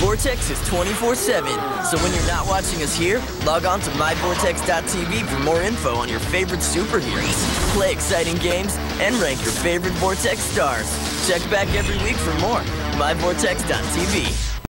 Vortexx is 24/7, so when you're not watching us here, log on to myvortexx.tv for more info on your favorite superheroes. Play exciting games and rank your favorite Vortexx stars. Check back every week for more. myvortexx.tv.